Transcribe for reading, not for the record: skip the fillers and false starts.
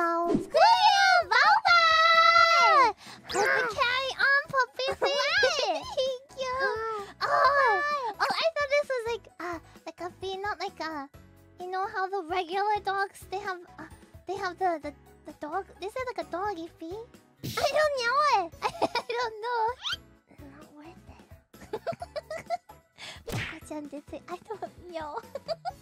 hello. Screw you, Boba! Let's carry on, puppy. Thank you. Oh, I thought this was like a fee, not like a. You know how the regular dogs they have the dog. This is like a doggy fee. I don't know it. I don't know. Not worth it. I don't know.